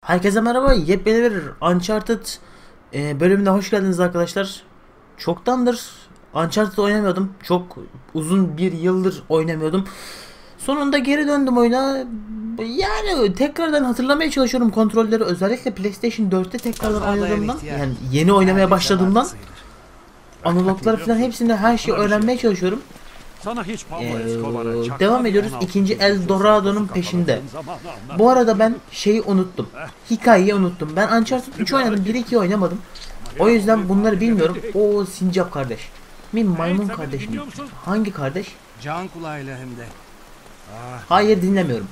Herkese merhaba. Yepyeni bir Uncharted bölümüne hoş geldiniz arkadaşlar. Çoktandır Uncharted oynamıyordum. Çok uzun bir yıldır oynamıyordum. Sonunda geri döndüm oyuna. Yani tekrardan hatırlamaya çalışıyorum kontrolleri. Özellikle PlayStation 4'te tekrardan oynadığımdan, yani yeni oynamaya başladığımdan analoglar falan hepsinde her şeyi öğrenmeye çalışıyorum. Sana hiç Devam ediyoruz. İkinci El Dorado'nun peşinde. Bu arada ben şeyi unuttum. Hikayeyi unuttum. Ben Uncharted 3 oynadım. 1-2 oynamadım. O yüzden bunları bilmiyorum. O sincap kardeş. Mi maymun kardeş mi? Hangi kardeş? Can kulağıyla hem de. Hayır, dinlemiyorum.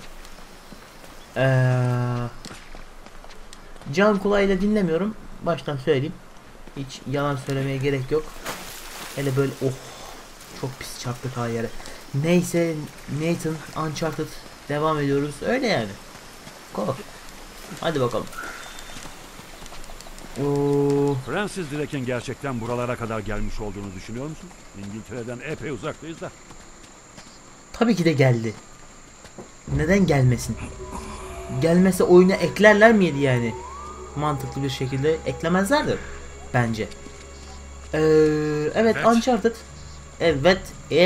Can kulağıyla dinlemiyorum. Baştan söyleyeyim. Hiç yalan söylemeye gerek yok. Hele böyle çok pis çarptık ha yere. Neyse, Nathan Uncharted devam ediyoruz. Öyle yani. Go. Hadi bakalım. Francis Drake'in gerçekten buralara kadar gelmiş olduğunu düşünüyor musun? İngiltere'den epey uzaktayız da. Tabii ki de geldi. Neden gelmesin? Gelmese oyuna eklerler miydi yani? Mantıklı bir şekilde eklemezlerdi bence. Evet, Uncharted. Evet.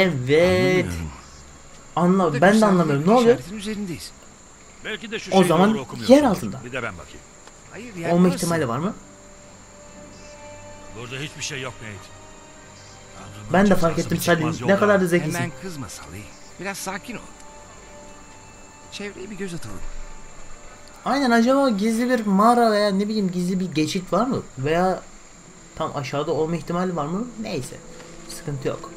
Ben de anlamıyorum. Ne oluyor? Üzerindeyiz. Belki de şu O zaman yer altında. Bir de ben bakayım. Hayır, Olma burası. ihtimali var mı? Burada hiçbir şey yok Nate. Ben de fark ettim Salih. Ne kadar da zekisin. Hemen kızma Salih. Biraz sakin ol. Çevreye bir göz atalım. Aynen, acaba gizli bir mağara veya ne bileyim gizli bir geçit var mı? Veya tam aşağıda olma ihtimali var mı? Neyse. Sıkıntı yok.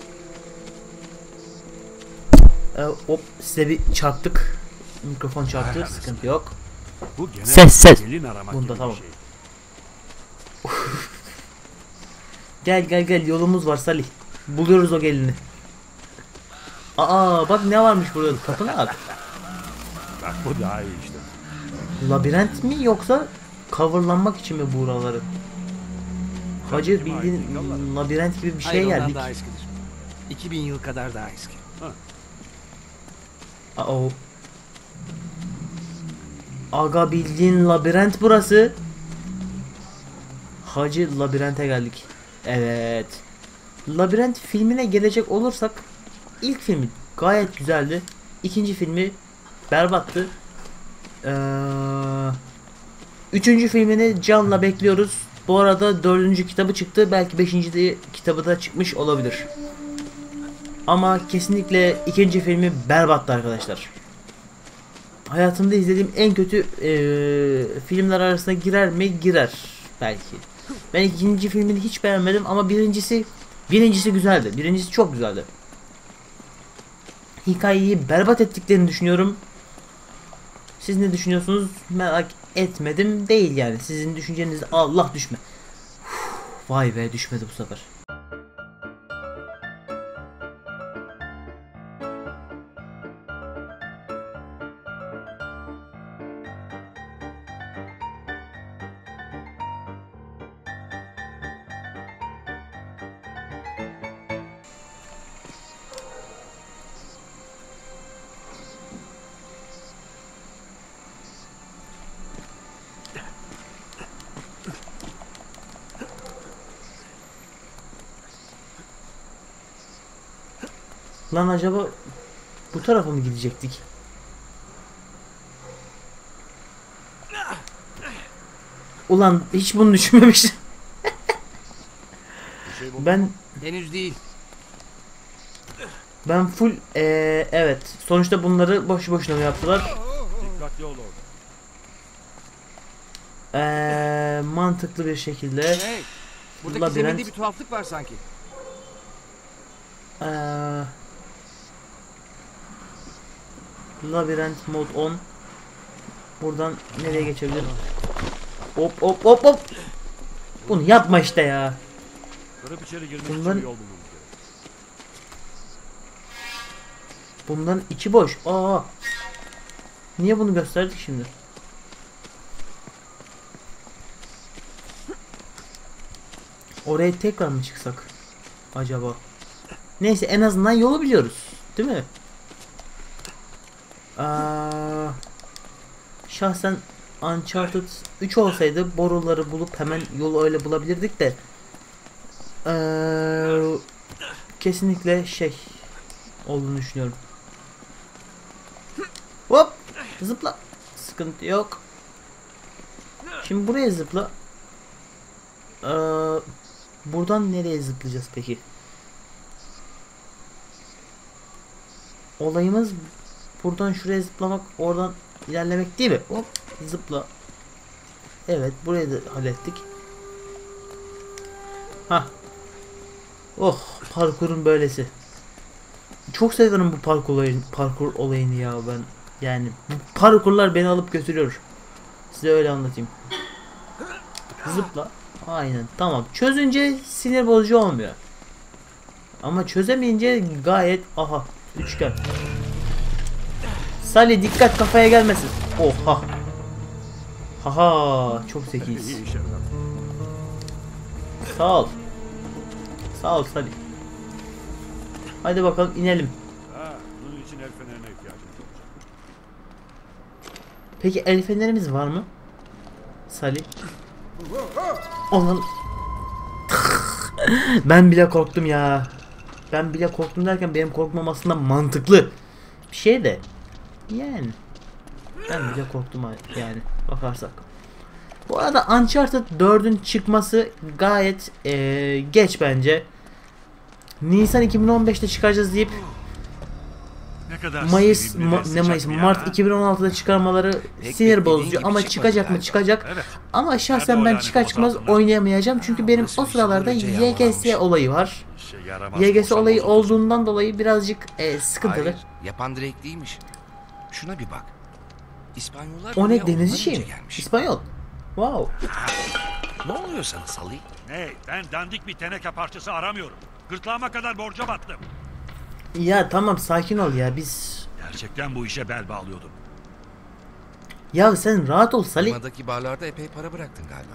Hop, size bir çarptık. Mikrofon çarptı. Sıkıntı yok. Bu genel Ses. gelin aramak Bunda gibi bir tamam. şey. Gel yolumuz var Salih. Buluyoruz o gelini. Aa, bak ne varmış burada. Tapınak. Bak bu daha iyi işte. Labirent mi yoksa coverlanmak için mi buraları? Hacı, bildiğin labirent gibi bir şeye Hayır, ondan geldik. daha eskidir. 2000 yıl kadar daha eski. Aa. Aga, bildiğin labirent burası. Hacı, labirente geldik. Evet. Labirent filmine gelecek olursak, ilk filmi gayet güzeldi. İkinci filmi berbattı. Üçüncü filmini canla bekliyoruz. Bu arada dördüncü kitabı çıktı. Belki beşinci de kitabı da çıkmış olabilir. Ama kesinlikle ikinci filmi berbattı arkadaşlar. Hayatımda izlediğim en kötü filmler arasına girer mi? Girer belki. Ben ikinci filmini hiç beğenmedim ama birincisi güzeldi. Birincisi çok güzeldi. Hikayeyi berbat ettiklerini düşünüyorum. Siz ne düşünüyorsunuz? Merak etmedim değil yani. Sizin düşünceniz Allah düşme. Vay be, düşmedi bu sefer. Lan acaba bu tarafa mı gidecektik? Ulan hiç bunu düşünmemiştim. ben Henüz değil. full evet. Sonuçta bunları boşu boşuna mı yaptılar? Dikkatli ol orada. Mantıklı bir şekilde. Hey, buradaki Labirent. zeminde bir tuhaflık var sanki. Labirent mod 10. Buradan nereye geçebilirim? Hop. Bunu yapma işte ya. Kırıp içeri girmek Bunların- için bir yol bulmamız gerek. Bundan içi boş. Aa. Niye bunu gösterdik şimdi? Oraya tekrar mı çıksak acaba? Neyse, en azından yolu biliyoruz, değil mi? Şahsen Uncharted 3 olsaydı boruları bulup hemen yolu öyle bulabilirdik de kesinlikle şey olduğunu düşünüyorum. Hop! Zıpla. Sıkıntı yok. Şimdi buraya zıpla. Buradan nereye zıplayacağız peki? Olayımız buradan şuraya zıplamak, oradan ilerlemek değil mi? Hop, zıpla. Evet, burayı da hallettik. Ha. Oh, parkurun böylesi. Çok seviyorum bu parkur olayını ya ben. Yani bu parkurlar beni alıp götürüyor. Size öyle anlatayım. Zıpla. Aynen, tamam. Çözünce sinir bozucu olmuyor. Ama çözemeyince gayet aha üçgen. Salih dikkat kafaya gelmesin. Oha. Haha çok zekiyiz. İyi iş evlat. Sağ ol. Sağ ol Salih. Hadi bakalım inelim. Ha, bunun için el fenerine ihtiyacımız olacak. Peki el fenerimiz var mı? Salih. Onun. Ben bile korktum ya. Ben bile korktum derken benim korkmam aslında mantıklı bir şey de. Yani. Ben bile korktum yani bakarsak. Bu arada Uncharted 4'ün çıkması gayet geç bence. Nisan 2015'te çıkaracağız deyip Ne kadar Mayıs sevimli ve ne sıcak Mayıs bir yer, Mart ha? 2016'da çıkarmaları Pek sinir beklediğin bozucu gibi ama çıkmadı çıkacak mı galiba. çıkacak. Evet. Ama şahsen Nerede o ben yani çıkar çıkmaz fotoğrafında? oynayamayacağım çünkü benim Nasıl o bir sıralarda sürece YGS yağmalanmış. olayı var. İşe yaramaz, YGS boşanma olayı otosu. olduğundan dolayı birazcık sıkıntılı. Hayır, yapan direkt değilmiş. Şuna bir bak. İspanyollar O buraya ne, denizci ondan şey önce mi? gelmiş. İspanyol. Wow. Ne oluyor sana Salih? Hey, ben dandik bir teneke parçası aramıyorum. Gırtlağıma kadar borca battım. Ya tamam sakin ol ya biz. Gerçekten bu işe bel bağlıyordum. Ya sen rahat ol Salih. Limadaki barlarda epey para bıraktın galiba.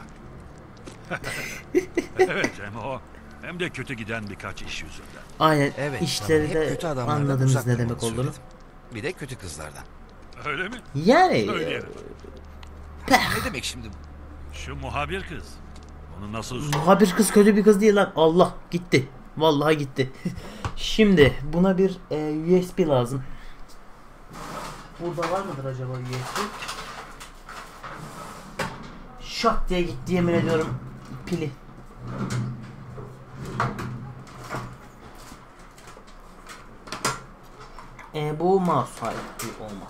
Evet, hem o hem de kötü giden birkaç iş yüzünden. Aynen Evet. işleri hep de kötü adamlardan anladınız uzak ne demek durmanı olduğunu. söyledim. Bir de kötü kızlardan. Öyle mi? Yani Söyleyelim. Ne demek şimdi? Şu muhabir kız. Onu nasıl muhabir kız kötü bir kız değil lan. Allah gitti. Vallahi gitti. Şimdi buna bir USB lazım. Burada var mıdır acaba USB? Şak diye gitti yemin ediyorum pili. Bu mouse, hayır bu olmaz.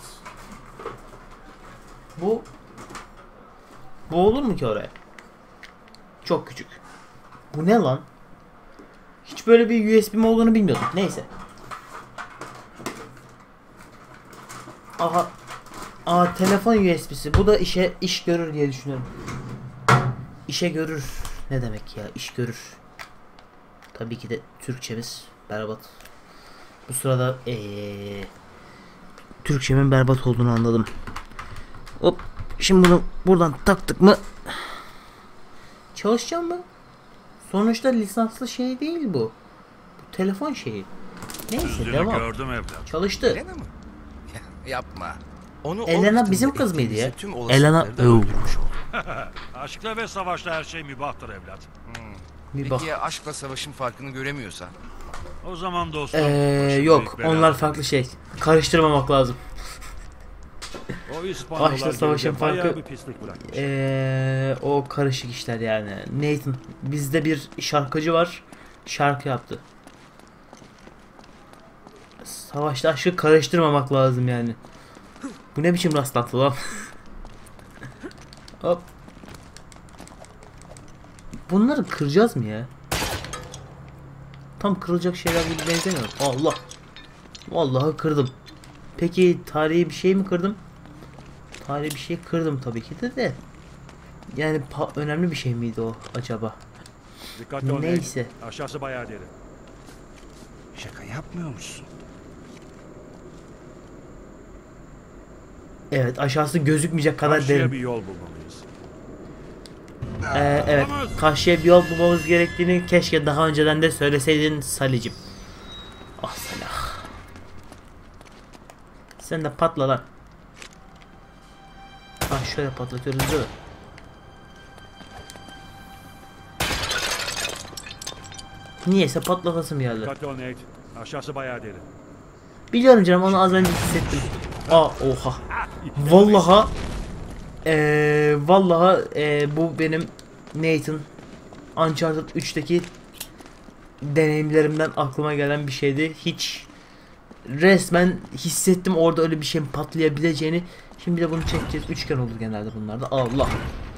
Bu olur mu ki oraya? Çok küçük. Bu ne lan? Hiç böyle bir USB'm olduğunu bilmiyordum. Neyse. Aha. Telefon USB'si. Bu da iş görür diye düşünüyorum. İşe görür. Ne demek ya? İş görür. Tabii ki de Türkçemiz berbat. Bu sırada Türkçemin berbat olduğunu anladım. Hop. Şimdi bunu buradan taktık mı? Çalışacağım mı? Sonuçta lisanslı şey değil bu. Bu telefon şeyi. Neyse Yüzünü devam. gördüm evlat. Çalıştı. Elena mı? Yapma. Onu Elena o bizim kızın kız mıydı ya? etkilisi tüm Elena olasılıkları da öldürmüş oldu. Aşkla ve savaşta her şey mübahtır evlat. Bir bak. Peki ya aşkla savaşın farkını göremiyorsa? O zaman dostum. başına Yok büyük bela onlar gelir. farklı şey. Karıştırmamak lazım. O İspanyollar Aşkla savaşın geride bayağı farkı- bir pislik bırakmış. O karışık işler yani. Nathan bizde bir şarkıcı var. Şarkı yaptı. Savaşta aşkı karıştırmamak lazım yani. Bu ne biçim rastlantı lan? Hop. Bunları kıracağız mı ya? Tam kırılacak şeyler gibi benzemiyor. Allah. Vallahi kırdım. Peki tarihi bir şey mi kırdım? Tarihi bir şey kırdım tabii ki de. Yani önemli bir şey miydi o acaba? Dikkatli ol. Neyse. Nate. Aşağısı bayağı derin. Şaka yapmıyor musun? Evet aşağısı gözükmeyecek kadar Karşıya derin. bir yol bulmalıyız. Evet karşıya bir yol bulmamız gerektiğini keşke daha önceden de söyleseydin Salih'cim. Ah Salah. Sen de patla lan. Ha şöyle patlatıyoruz değil mi? Niyeyse patlatasım geldi. Dikkatli ol Nate. Aşağısı bayağı derin. Biliyorum canım, onu az önce hissettim. Aa oha. Vallaha bu benim Nathan Uncharted 3'teki deneyimlerimden aklıma gelen bir şeydi. Hiç resmen hissettim orada öyle bir şeyin patlayabileceğini. Şimdi de bunu çekeceğiz. Üçgen olur genelde bunlarda. Allah.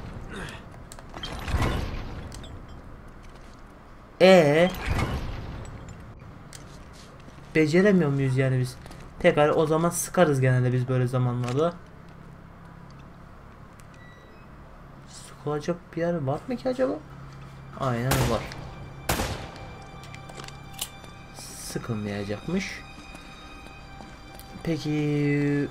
Beceremiyor muyuz yani biz? Pekala, o zaman sıkarız genelde biz böyle zamanlarda. Sıkılacak bir yer var mı ki acaba? Aynen var. Sıkılmayacakmış. Peki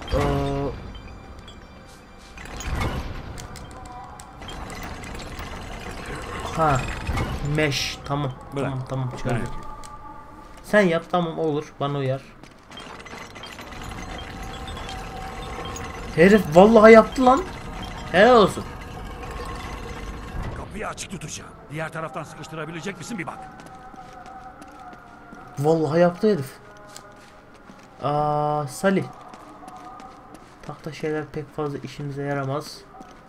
ha, mesh, tamam. Bırak. Tamam çözdük. Sen yap, tamam, olur, bana uyar. Herif vallahi yaptı lan. Helal olsun. Kapıyı açık tutacağım. Diğer taraftan sıkıştırabilecek misin bir bak. Vallahi yaptı herif. Salih. Tahta şeyler pek fazla işimize yaramaz.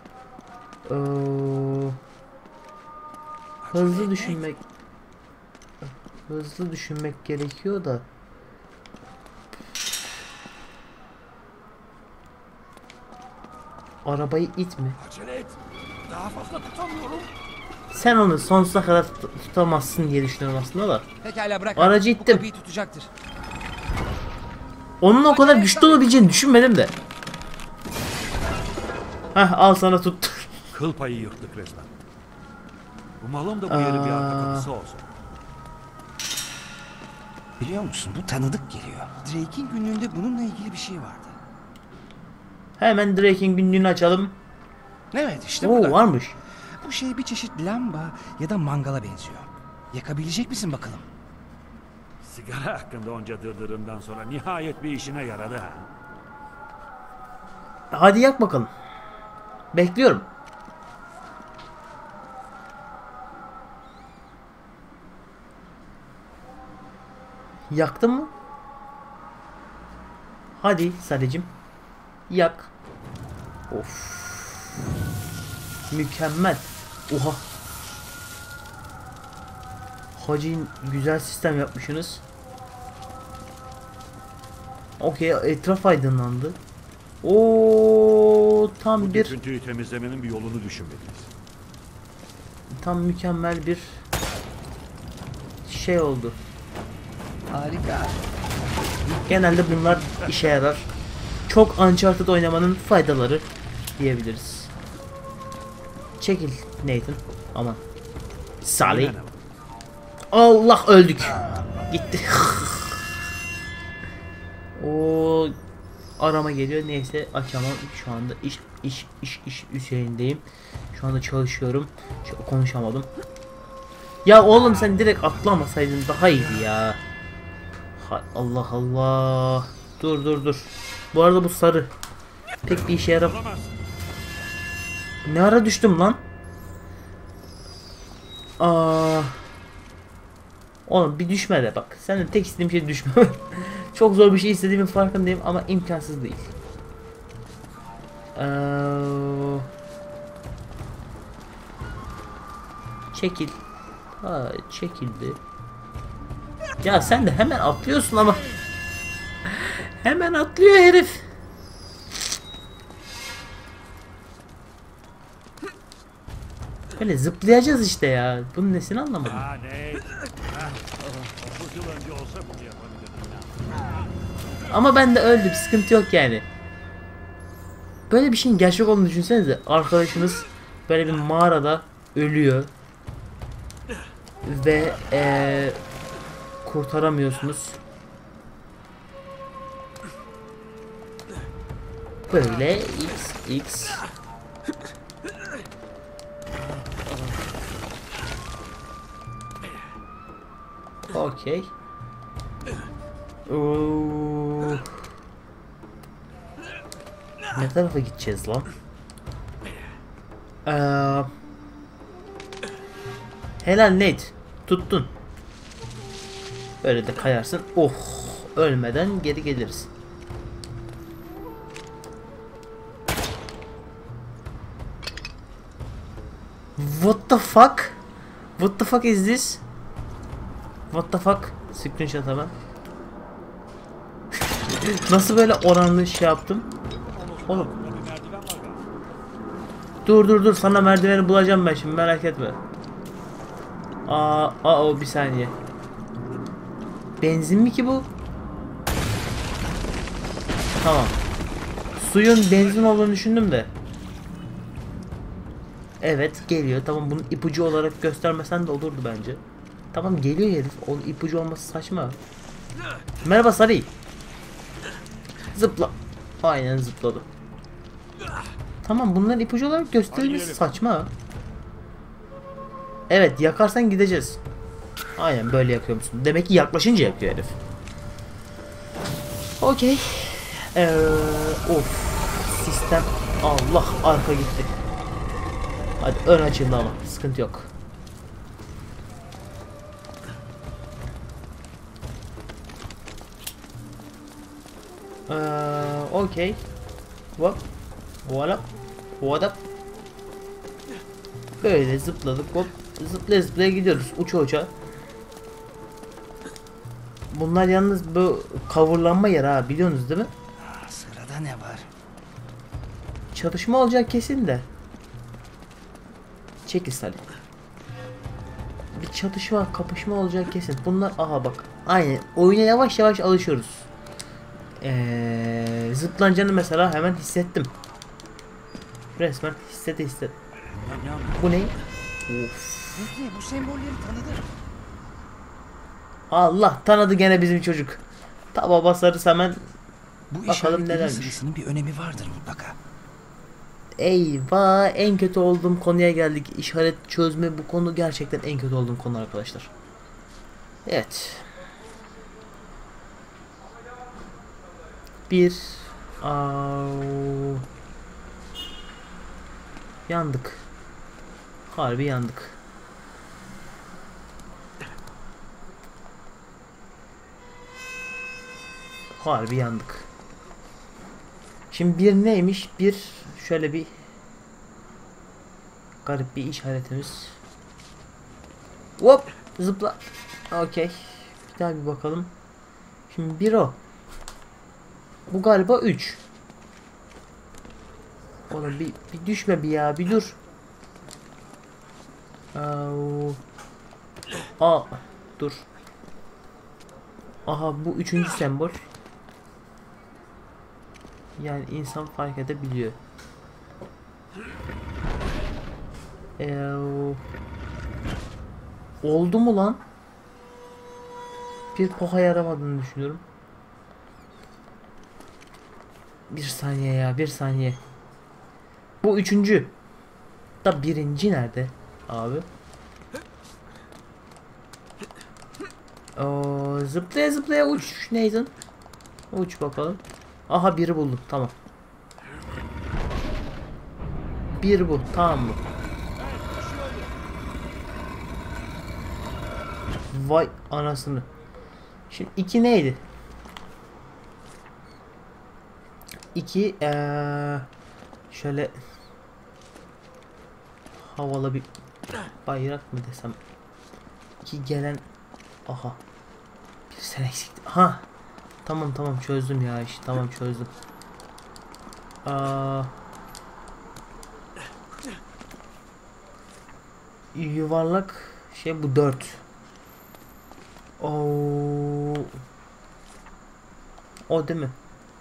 Hızlı düşünmek. Hızlı düşünmek gerekiyor da. Arabayı itme. Acele et. Daha fazla tutamıyorum. Sen onu sonsuza kadar tutamazsın diye düşünüyorum aslında da. Pekala bırak. Aracı Bu ittim. kapıyı tutacaktır. Onun o kadar güçlü olabileceğini düşünmedim de. Heh, al sana tut. Kıl payı yırttık resmen. Umalım da bu yerin bir arka kapısı olsun. Biliyor musun, bu tanıdık geliyor. Drake'in günlüğünde bununla ilgili bir şey vardı. Hemen Drake'in günlüğünü açalım. Evet işte Oo, burada. varmış. Bu şey bir çeşit lamba ya da mangala benziyor. Yakabilecek misin bakalım? Sigara hakkında onca dırdırından sonra nihayet bir işine yaradı ha. Hadi yak bakalım. Bekliyorum. Yaktın mı? Hadi Sarıcım. Yak. Of. Mükemmel. Oha. Hacı, güzel sistem yapmışsınız. Okey, etraf aydınlandı. Oo, tam Bu bir döküntüyü temizlemenin bir yolunu düşünmeliyiz. tam mükemmel bir şey oldu. Harika. Genelde bunlar işe yarar. Çok Uncharted oynamanın faydaları diyebiliriz. Çekil Nathan. Aman. Salih. Yine ne var? Allah, öldük. Gitti. O arama geliyor. Neyse, açamam. Şu anda iş üzerindeyim. Şu anda çalışıyorum. Konuşamadım. Ya oğlum, sen direkt atlamasaydın daha iyiydi ya. Allah Allah. Dur. Bu arada bu sarı pek bir işe yaram. Olamaz. Ne ara düştüm lan? Oğlum bir düşme de bak. Senin tek istediğim şey düşme. Çok zor bir şey istediğimin farkındayım ama imkansız değil. Çekil. Ha, çekildi. Ya sen de hemen atlıyorsun ama. Hemen atlıyor herif. Böyle zıplayacağız işte ya. Bunun nesini anlamadım. Ha ne? 30 yıl önce olsa bunu yapabilirdim ya. Ama ben de öldüm. Sıkıntı yok yani. Böyle bir şeyin gerçek olduğunu düşünsenize. Arkadaşınız böyle bir mağarada ölüyor. Ve kurtaramıyorsunuz. Böyle x. Okey. Ne tarafa gideceğiz lan? Ee, helal Nate. Tuttun. Böyle de kayarsın. Oh. Ölmeden geri geliriz. What the fuck? What the fuck is this? What the fuck? Screenshot hemen. Nasıl böyle oranlı şey yaptım? Oğlum. Dur sana merdiveni bulacağım ben şimdi, merak etme. O bir saniye. Benzin mi ki bu? Tamam. Suyun benzin olduğunu düşündüm de. Evet geliyor. Tamam, bunun ipucu olarak göstermesen de olurdu bence. Tamam geliyor herif. Onun ipucu olması saçma. Merhaba Sarı. Zıpla. Aynen zıpladı. Tamam, bunların ipucu olarak gösterilmesi saçma. Evet, yakarsan gideceğiz. Aynen böyle yakıyor musun? Demek ki yaklaşınca yakıyor herif. Okey. Of. Sistem. Allah, arka gitti. Hadi ön açıldı ama sıkıntı yok. Okey. Hop. What up? What up? Böyle zıpladık, hop. Zıplaya zıplaya gidiyoruz. Uça uça. Bunlar yalnız bu kavurlanma yer ha, biliyorsunuz değil mi? Sırada ne var? Çatışma olacak kesin de. Çekil Salih. Bir çatışma, kapışma olacak kesin. Bunlar, aha bak. Aynen. Oyuna yavaş yavaş alışıyoruz. Zıplancını mesela hemen hissettim. Resmen hisset. Bu ne? Of. Bu sembolleri tanıdım. Allah, tanıdı gene bizim çocuk. Taba basarız hemen. Bu Bakalım işaretlerin nelermiş. sırasının bir önemi vardır mutlaka. Eyvah, en kötü olduğum konuya geldik. İşaret çözme, bu konu gerçekten en kötü olduğum konu arkadaşlar. Evet. Bir yandık. Harbi yandık. Harbi yandık. Şimdi bir neymiş? Bir şöyle bir garip bir işaretimiz. Hop, zıpla. Okey. Bir daha bir bakalım. Şimdi bir o. Bu galiba 3. Oğlum bir düşme bir ya, bir dur. Dur. Aha, bu 3. sembol. Yani insan fark edebiliyor. Oldu mu lan? Bir poha yaramadığını düşünüyorum. Bir saniye ya, bir saniye. Bu 3. Da 1. nerede abi? Zıplaya zıplaya uç Nathan. Uç bakalım. Aha, biri buldum, tamam. Bir bu, tamam mı? Vay anasını. Şimdi 2 neydi? 2 şöyle havalı bir bayrak mı desem? 2 gelen, aha. Bir sen eksikti. Aha. Tamam çözdüm ya iş. Tamam çözdüm. Yuvarlak şey, bu 4. O değil mi?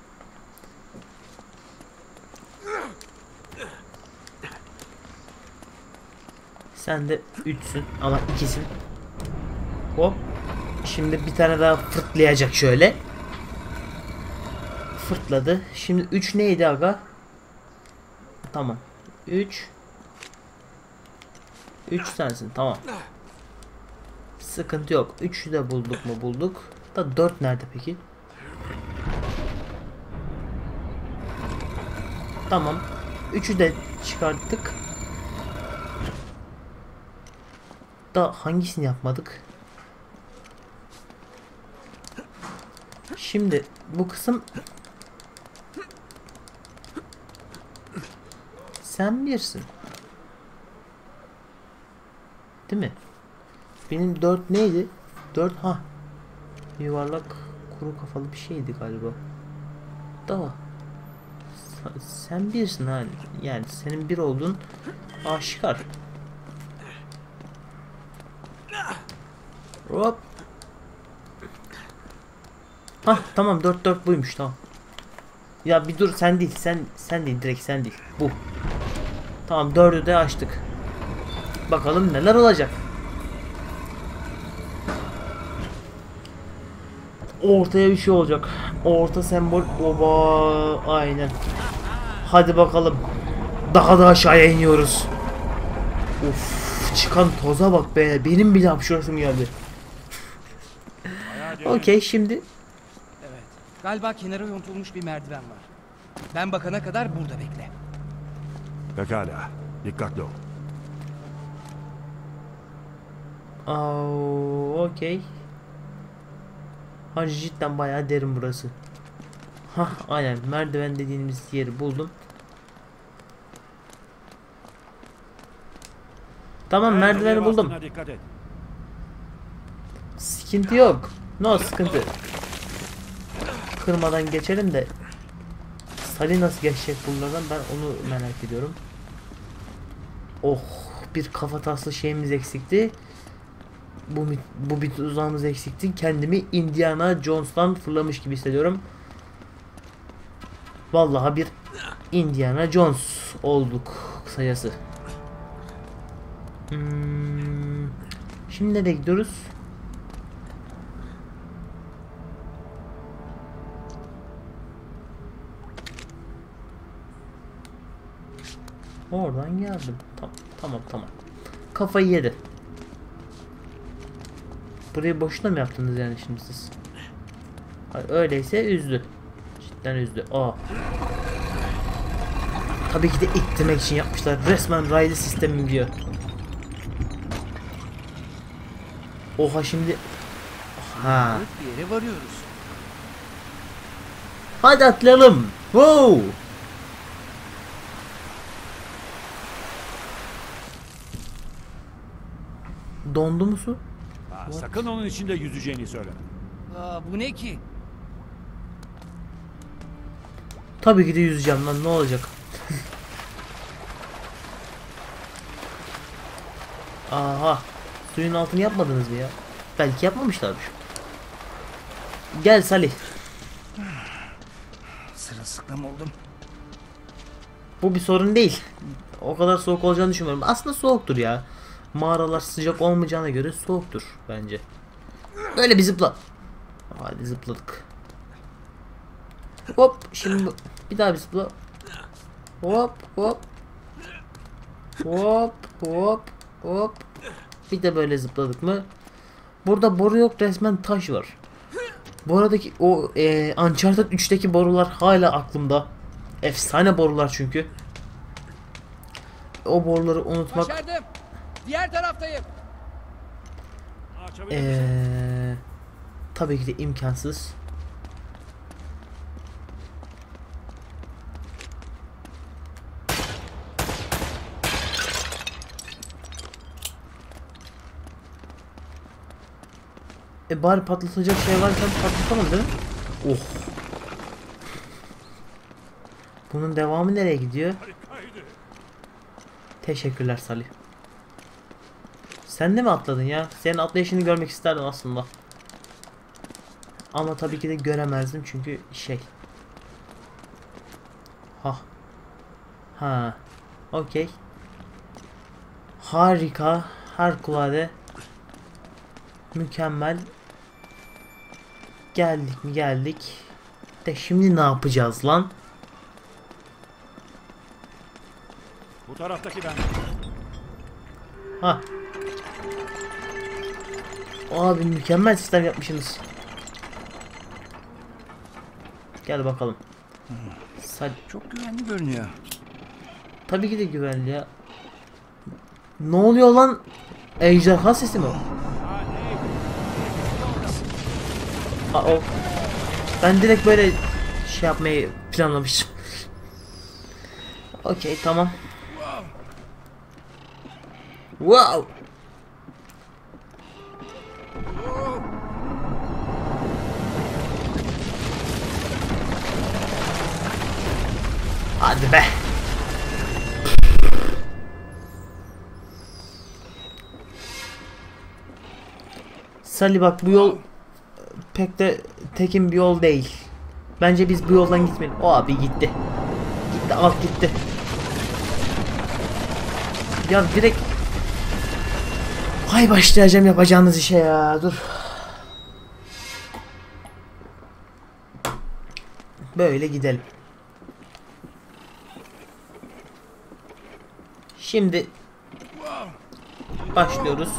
Sen de 3'sün ama 2'sin. Hop. Şimdi bir tane daha fırtlayacak şöyle. Fırtladı. Şimdi 3 neydi aga? Tamam. 3 sensin, tamam. Sıkıntı yok. 3'ü de bulduk mu, bulduk. Da 4 nerede peki? Tamam. 3'ü de çıkarttık. Da hangisini yapmadık? Şimdi bu kısım sen birsin. Değil mi? Benim 4 neydi? 4 ha. Yuvarlak kuru kafalı bir şeydi galiba. Da sen birsin ha. Yani senin bir olduğun aşikar. Hop. Hah tamam 4 buymuş tamam. Ya bir dur sen değil sen değil direkt sen değil bu. Tamam 4'ü de açtık. Bakalım neler olacak. Ortaya bir şey olacak. Orta sembol oba aynen. Hadi bakalım. Daha da aşağıya iniyoruz. Uf çıkan toza bak be. Benim bile hapşurasım geldi. Okey şimdi. Evet. Galiba kenara yontulmuş bir merdiven var. Ben bakana kadar burada bekle. Pekala. Dikkatli ol. Okey. Hacı cidden bayağı derin burası. Hah aynen merdiven dediğimiz yeri buldum. Tamam merdiveni buldum. Dikkat et. Sıkıntı yok. No sıkıntı. Kırmadan geçelim de. Sali nasıl geçecek bunlardan ben onu merak ediyorum. Oh bir kafataslı şeyimiz eksikti. Bu bir tuzağımız eksikti. Kendimi Indiana Jones'tan fırlamış gibi hissediyorum. Vallahi bir Indiana Jones olduk sayısı. Şimdi nereye gidiyoruz? Oradan geldim. Tamam. Kafayı yedi. Burayı boşuna mı yaptınız yani şimdi siz? Hayır, öyleyse üzdü. Cidden üzdü. Tabii ki de ittirmek için yapmışlar. Resmen raylı sistemi diyor. Oha şimdi. Ha. Bir yere varıyoruz. Hadi atlayalım. Wow. Dondu mu su? Sakın onun içinde yüzeceğini söyle. Bu ne ki? Tabii ki de yüzeceğim lan ne olacak? Aha. Suyun altını yapmadınız mı ya? Belki yapmamışlardır. Gel Salih. Sırılsıklam oldum. Bu bir sorun değil. O kadar soğuk olacağını düşünmüyorum. Aslında soğuktur ya. Mağaralar sıcak olmayacağına göre soğuktur bence. Böyle bir zıpla. Hadi zıpladık. Hop şimdi bir daha bir zıpla. Hop. Bir de böyle zıpladık mı? Burada boru yok resmen taş var. Bu aradaki o Uncharted 3'teki borular hala aklımda. Efsane borular çünkü. O boruları unutmak. Başardım. Diğer taraftayım. Açabilir misin? Tabii ki de imkansız. Bari patlatacak şey varken patlatalım değil mi? Oh. Bunun devamı nereye gidiyor? Harikaydı. Teşekkürler Salih. Sen de mi atladın ya? Senin atlayışını görmek isterdim aslında. Ama tabii ki de göremezdim çünkü şey. Ha. Okey. Harika. Harikulade. Mükemmel. Geldik mi geldik. De şimdi ne yapacağız lan? Bu taraftaki ben. Ha. Abi mükemmel sistem yapmışsınız. Gel bakalım. Çok güvenli görünüyor. Tabii ki de güvenli ya. Ne oluyor lan? Ejderha sesi mi o? O. Ben direkt böyle şey yapmayı planlamıştım. Okey, tamam. Wow. Hadi be. Salih bak, bu yol pek de tekin bir yol değil. Bence biz bu yoldan gitmeyelim. O abi gitti. Gitti, alt gitti. Ya direkt hay başlayacağım yapacağınız işe ya. Dur. Böyle gidelim. Şimdi başlıyoruz.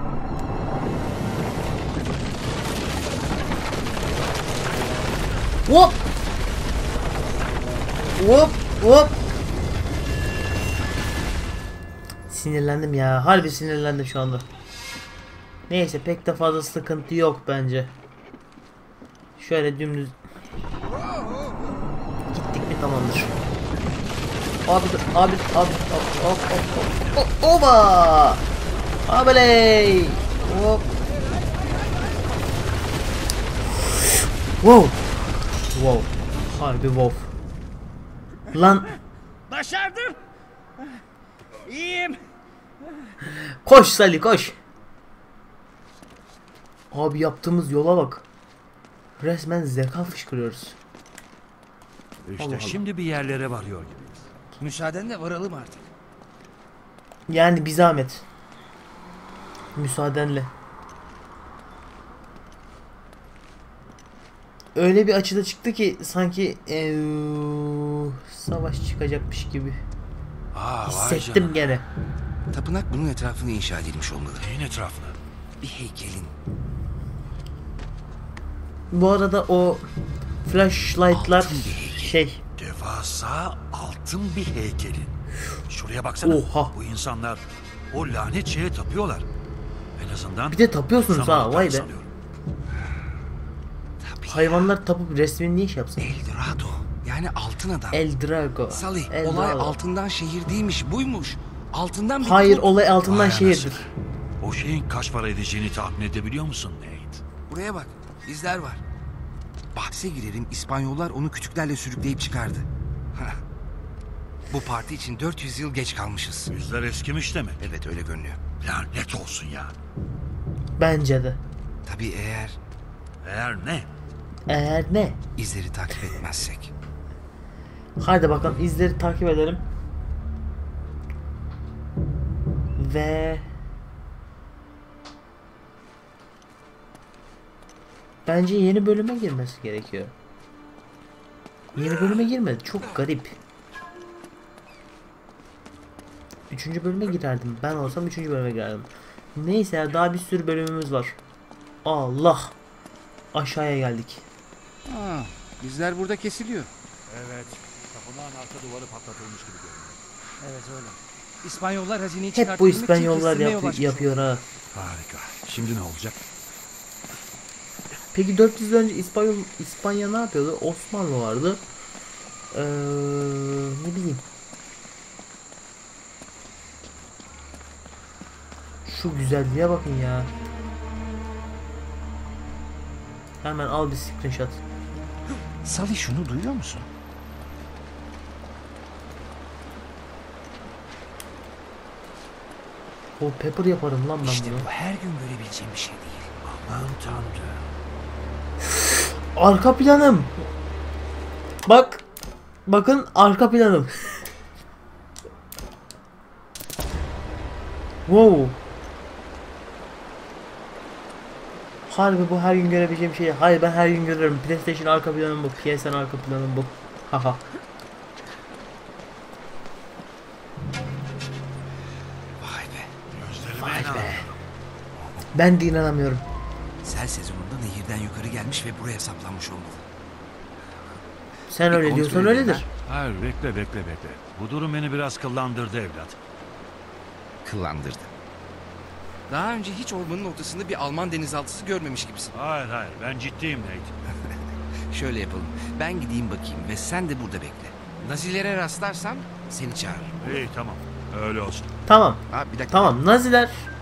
Hop. Hop hop. Sinirlendim ya. Harbi sinirlendim şu anda. Neyse, pek de fazla sıkıntı yok bence. Şöyle dümdüz gittik mi tamamdır. Abi dur, abi hop oba. Abaley. Hop. Wow. Wow. Harbi wow. Lan Başardım. İyiyim. koş Salih, koş. Abi yaptığımız yola bak. Resmen zeka fışkırıyoruz. İşte Allah Allah. şimdi bir yerlere varıyor gibiyiz. Müsaadenle varalım artık. Yani bir zahmet. Müsaadenle. Öyle bir açıda çıktı ki sanki savaş çıkacakmış gibi hissettim gene. Tapınak bunun etrafına inşa edilmiş olmalı. Neyin etrafına? Bir heykelin. Bu arada o flashlight'lar Altın bir heykel. şey. Devasa altın bir heykelin. Şuraya baksana. Oha. Bu insanlar o lanet şeye tapıyorlar. En azından Bir de tapıyorsunuz ha, vay be. sanıyorum. Tabii. Hayvanlar tapıp resmini niye şey yapsın? Eldorado. Yani altın adam. El Drago. Salih, El olay Drago. altından şehir değilmiş, buymuş. Altından bir Hayır, kurt. olay altından Vay şehirdir. anasını. O şeyin kaç para edeceğini tahmin edebiliyor musun Nate? Buraya bak, izler var. Bahse girerim, İspanyollar onu kütüklerle sürükleyip çıkardı. Hah. Bu parti için 400 yıl geç kalmışız. Yüzler eskimiş demek. Evet, öyle görünüyor. Lanet olsun ya. Bence de. Tabii Eğer ne? Eğer ne? izleri takip etmezsek. Hadi bakalım, izleri takip edelim. Ve bence yeni bölüme girmesi gerekiyor. Yeni bölüme girmedi. Çok garip. 3. bölüme girerdim. Ben olsam 3. bölüme girerdim. Neyse ya, daha bir sürü bölümümüz var. Allah. Aşağıya geldik. Ha, izler burada kesiliyor. Evet. Tapınağın arka duvarı patlatılmış gibi görünüyor. Evet öyle. İspanyollar hazineyi Hep bu çıkartabilmek için İspanyollar kestirmeye yol açmış yapıyor ha. Harika. Şimdi ne olacak? Peki 400 yıl önce İspanya ne yapıyordu? Osmanlı vardı. Ne bileyim. Şu güzelliğe bakın ya. Hemen al bir screenshot. Salih, şunu duyuyor musun? O pepper yaparım lan ben İşte bunu. bu her gün görebileceğim bir şey değil. Aman tanrım. Arka planım. Bak. Bakın arka planım. Wow. Harbi bu her gün görebileceğim şey. Hayır, ben her gün görüyorum. PlayStation arka planım bu. PSN arka planım bu. Haha. Vay be. Gözlerime Vay be. inanamıyorum. Ben de inanamıyorum. Sel sezonunda nehirden yukarı gelmiş ve buraya saplanmış olmalı. Sen Bir öyle kontrol diyorsan edeyim öyledir. Hayır, bekle. Bu durum beni biraz kıllandırdı evlat. Kıllandırdı. Daha önce hiç ormanın ortasında bir Alman denizaltısı görmemiş gibisin. Hayır hayır, ben ciddiyim Nate. Şöyle yapalım. Ben gideyim bakayım ve sen de burada bekle. Nazilere rastlarsam seni çağırırım. İyi tamam, öyle olsun. Tamam. Ha bir dakika. Tamam. Naziler